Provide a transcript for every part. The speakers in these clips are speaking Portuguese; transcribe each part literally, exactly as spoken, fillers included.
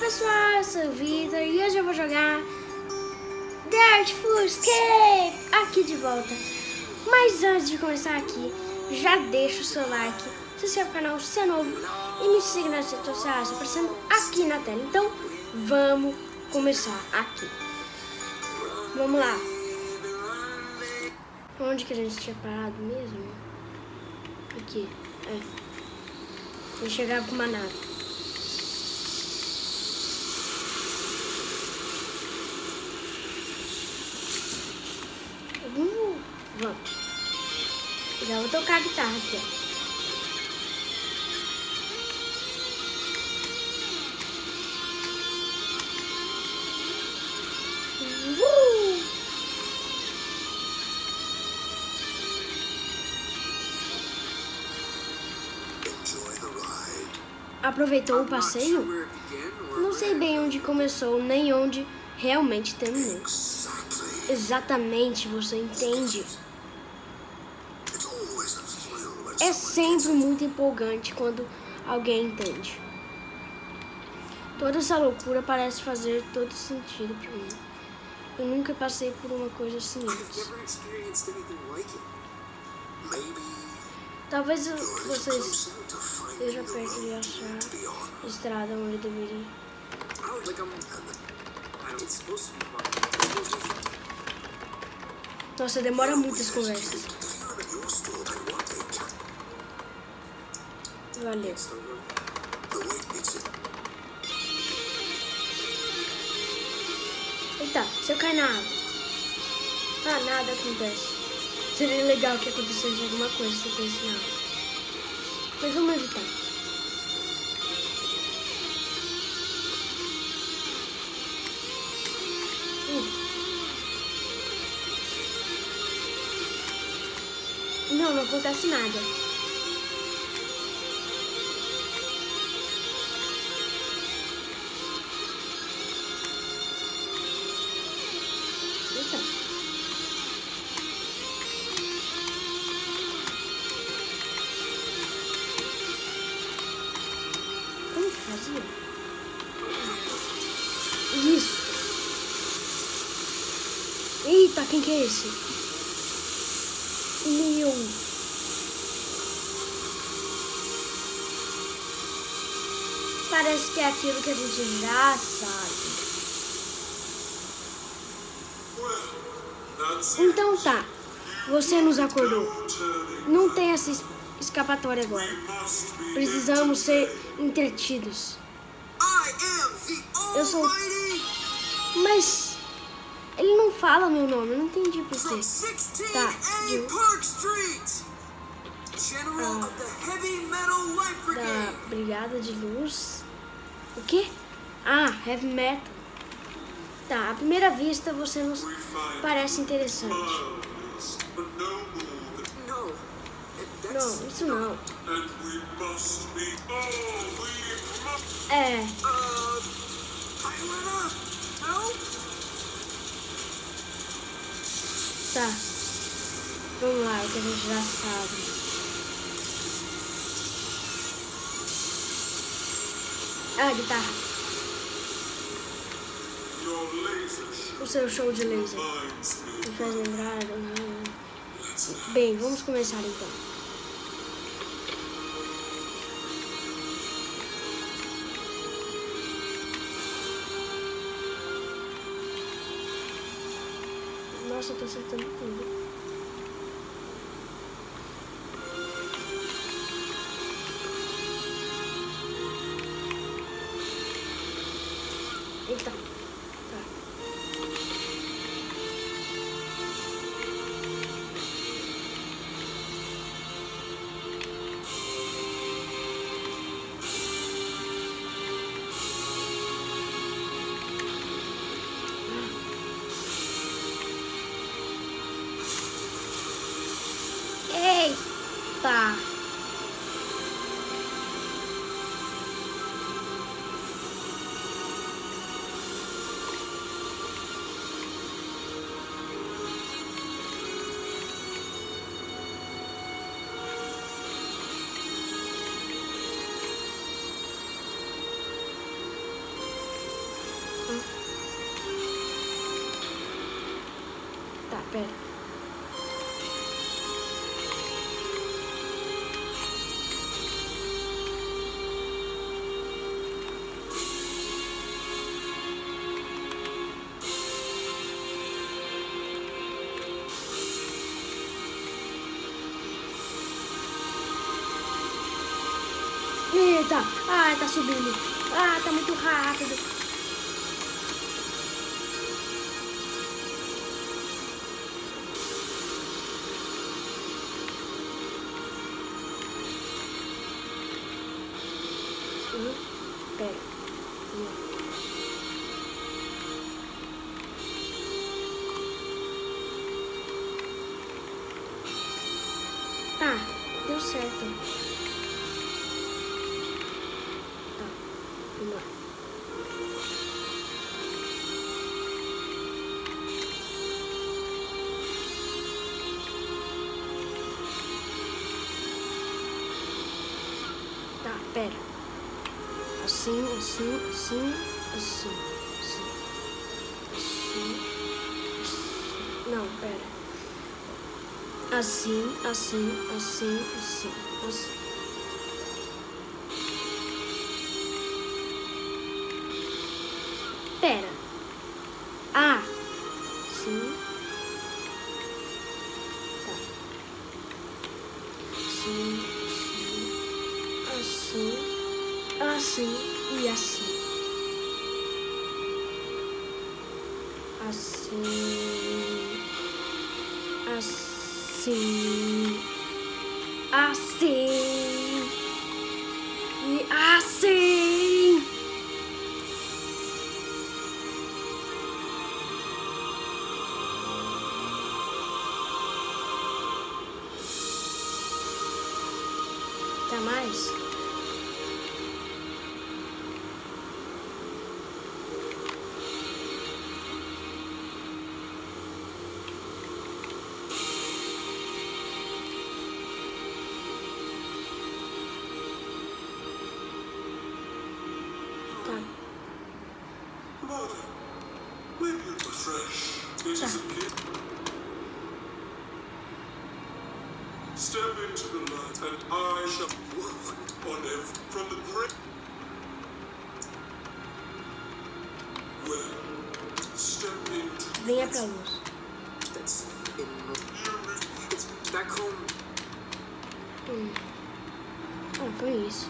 pessoal, eu sou o Vitor e hoje eu vou jogar The Artful Escape aqui de volta. Mas antes de começar aqui, já deixa o seu like, se inscreve no canal se é novo e me siga nas redes sociais aparecendo aqui na tela. Então vamos começar aqui. Vamos lá. Onde que a gente tinha parado mesmo? Aqui, é. Eu chegava com uma nave. Uh, vamos. Já vou tocar a guitarra aqui, ó. Uh! Aproveitou o passeio? Não sei bem onde começou, nem onde realmente terminou. Exatamente, você entende. É sempre muito empolgante quando alguém entende. Toda essa loucura parece fazer todo sentido para mim. Eu nunca passei por uma coisa assim antes. Talvez vocês estejam perto de achar a estrada onde deveria ir. Nossa, demora muitas conversas. Valeu. Eita, se eu cair na água. Ah, nada acontece. Seria legal que acontecesse alguma coisa se eu caísse na água. Mas vamos evitar. Uh. Não, não acontece nada. Eita. Como que fazia? Isso. Eita, quem que é esse? Meu. Parece que é aquilo que a gente já sabe. Então tá, você nos acordou. Não tem essa es escapatória agora. Precisamos ser entretidos. Eu sou... Mas... ele não fala meu nome, eu não entendi por quê. Tá, de... Ah, da Brigada de Luz. O quê? Ah, Heavy Metal. Tá, à primeira vista você nos parece interessante. Não, isso não. É. Tá. Vamos lá, o que a gente já sabe. Ah, guitarra. O seu show de laser me faz lembrar... Bem, vamos começar então. Nossa, eu tô acertando tudo. Eita. Tá. Eita. pera. Eita! Ai, tá subindo. Ah, tá muito rápido. Uhum. Pera. Uhum. Tá, deu certo. Vamos lá. Tá, pera. Assim, assim, assim, assim, assim, assim, assim. Não, pera. Assim, assim, assim, assim, assim. Pera. Ah. Sim. Tá. Sim, sim. Assim. Assim e assim. Assim. Assim. Assim. E assim. Tá mais? Tá. Mother, maybe you're fresh. This is a kid. Step into the light, and I shall move on every from the great. Well, step into. Venha pra luz. That's in You it's back home. Hum. Ah, foi isso.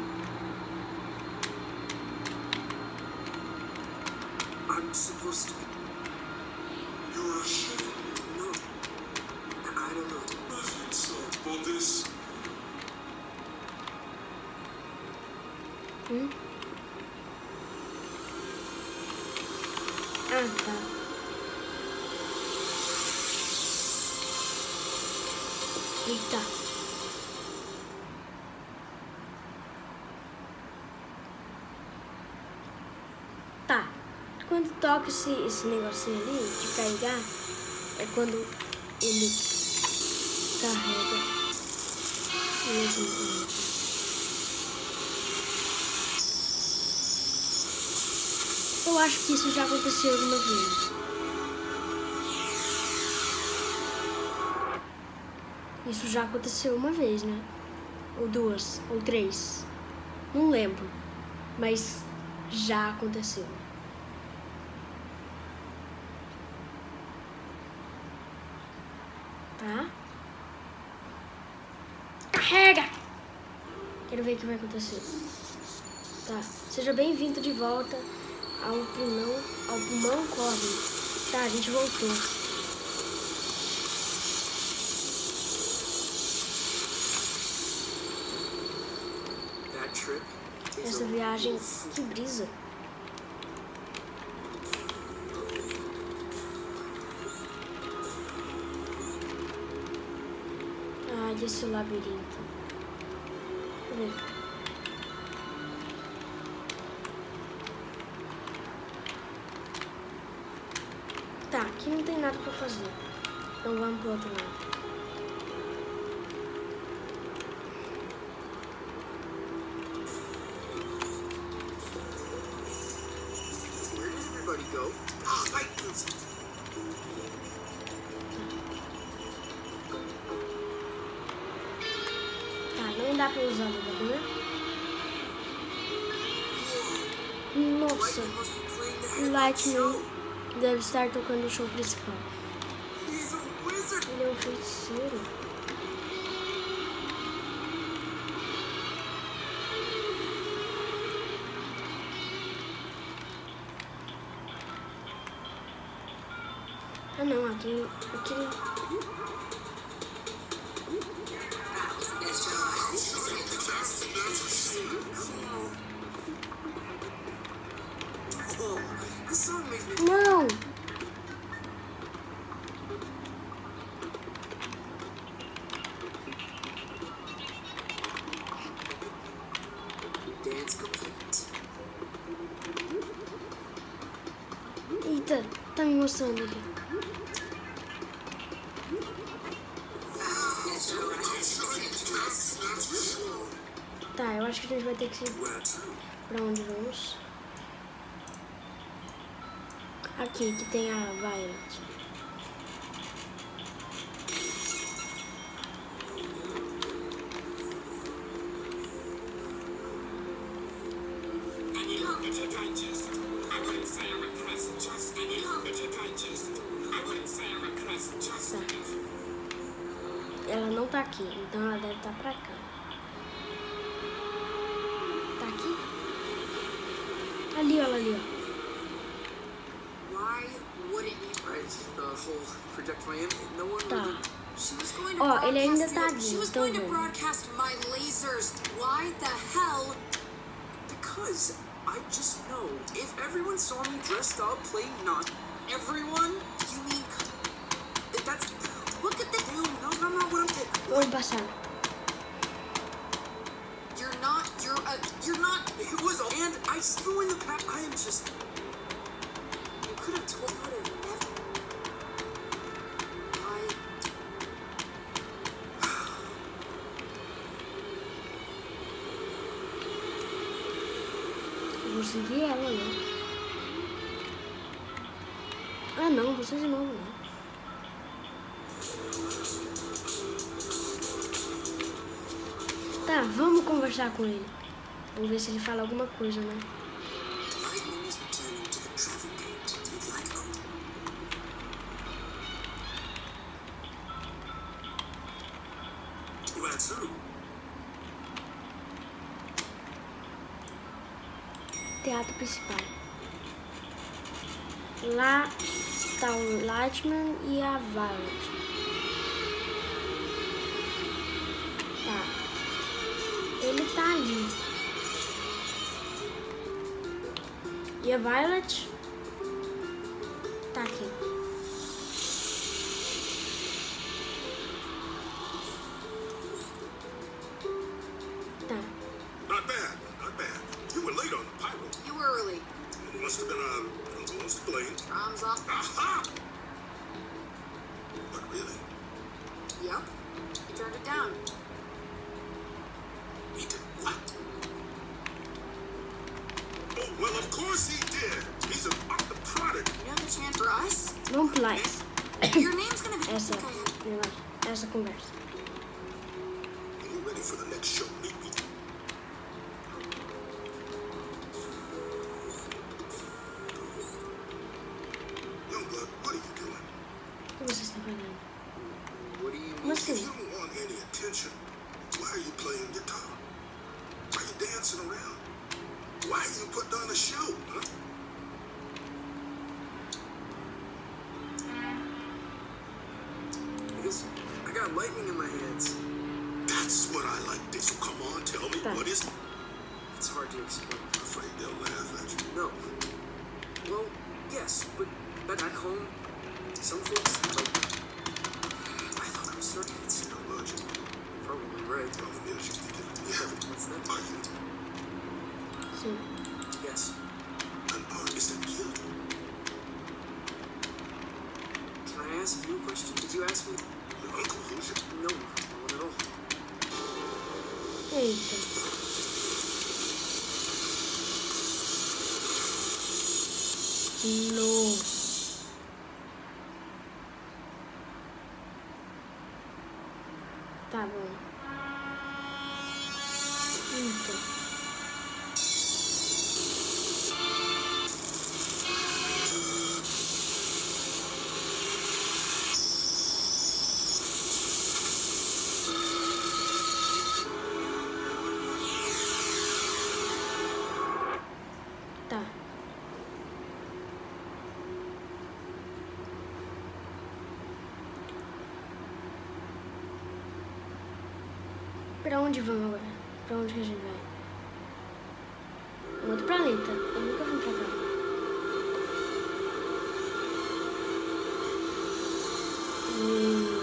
I'm supposed to be. You're ashamed. No. I don't know. As insult for this. Hum? Ah, tá. Eita. Tá. Quando toca esse, esse negocinho ali de carregar, é quando ele carrega. Eu acho que isso já aconteceu alguma vez. Isso já aconteceu uma vez, né? Ou duas, ou três. Não lembro. Mas já aconteceu. Tá? Carrega! Quero ver o que vai acontecer. Tá. Seja bem-vindo de volta ao pulmão, ao pulmão corre. Tá, a gente voltou. That trip is Essa a viagem, wolf. que brisa. Ah, desse labirinto. Deixa eu ver. Tá, aqui não tem nada pra fazer. Então vamos pro outro lado. Where did everybody go? Ah, I dá pra usar o elevador. Nossa, Must be playing the o headline Lightning show. deve estar tocando o show principal. He's a wizard. Ele é um feiticeiro. Ah não, aquele... aquele... Oh, this song makes me. Não! Dance complete. Eita, tá me mostrando aqui. Tá, eu acho que a gente vai ter que ir Where to? pra onde vamos. Aqui, que tem a Violet. Any longer to digest. I wouldn't say I'm impressed. Just any longer to digest. I wouldn't say I'm impressed. Just Tá. Ela não tá aqui, então ela deve estar pra cá. Tá aqui? Ali, ela ali, ó. Why wouldn't you? Right, the whole project Miami. No one Tá. really. She was going to Ó, ele ainda broadcast tá the- ali, She was então going to vamos. broadcast my lasers. Why the hell? Because I just know if everyone saw me dressed up playing not everyone, You mean if that's look at the? no, no, no, no, what I'm saying. Vamos passar. You're not. You're a. You're not. It was, and I threw in the pack. I am just. You could have told her to never. I. Eu vou seguir ela, né? Ah, não, você de novo, não. Tá, vamos conversar com ele. Vamos ver se ele fala alguma coisa, né? Lightning is returning to the traffic gate with Lego. Where to? Teatro principal. Lá tá o Lightman e a Violet. Tá. Ele tá ali. E a Violet tá aqui. Tá. Not bad, not bad. You were late on the pyro. You were early. Must have been a close plane. Drums up. Aha! But really, Yep. You turned it down. he did what? Oh, well, of course he did. He's an art the product. You know the chance for us? Vamos pular essa. Your name's gonna be. Essa, Okay. negócio, essa conversa. Are you ready for the next show? Meet me. Youngblood, what are you doing? O que você está fazendo? What do you Como If assim? you don't want any attention, why are you playing guitar? Why are you dancing around? Why are you putting on a show, huh? Because I got lightning in my hands. That's what I like. So come on, tell me, Tá. what is it? It's hard to explain. I'm afraid they'll laugh at you. No. Well, yes, but back home, some folks like. I thought I was starting to see. How about you? Probably right. Problem is, you think you have it. What's that? Are you Sim. Yes. an artist at guild? Can I ask you a question? Did you ask me? Your uncle, who's your... No, no one at all. Eita. Nossa. Tá bom. aqui. Tá. Pra onde vamos agora? Pra onde que a gente vai? Um outro planeta. Eu nunca vim pra cá. Hum.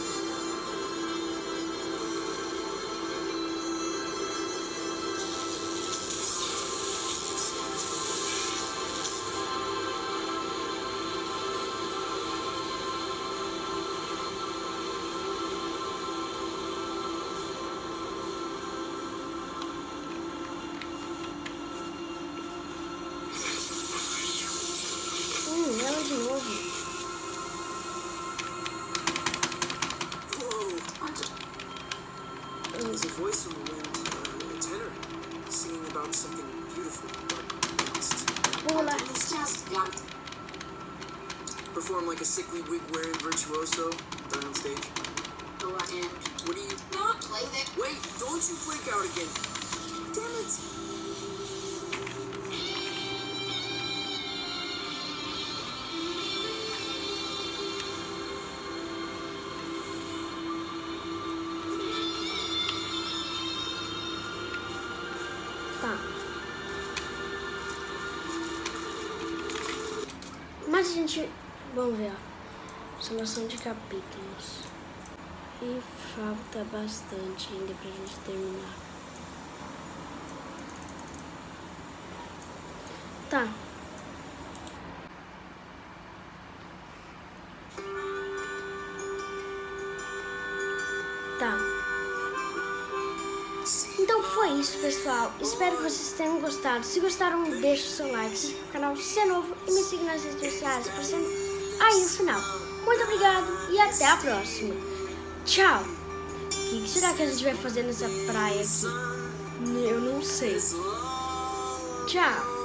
Hum, ela de novo. Whoa! There's a voice in the wind, uh, a tenor, singing about something beautiful but lost. Pula. It's just young. Perform like a sickly wig-wearing virtuoso, done on stage. Go ahead. What do you... Not play that. Wait, don't you flake out again. Damn it! Tá. Mas a gente... Vamos ver, ó. Solução de capítulos. E falta bastante ainda pra gente terminar. Tá. Tá. Então foi isso, pessoal. Espero que vocês tenham gostado. Se gostaram, deixa o seu like, se inscreva no canal se é novo e me siga nas redes sociais, aparecendo aí no final. Muito obrigado e até a próxima. Tchau. O que, que será que a gente vai fazer nessa praia aqui? Eu não sei. Tchau.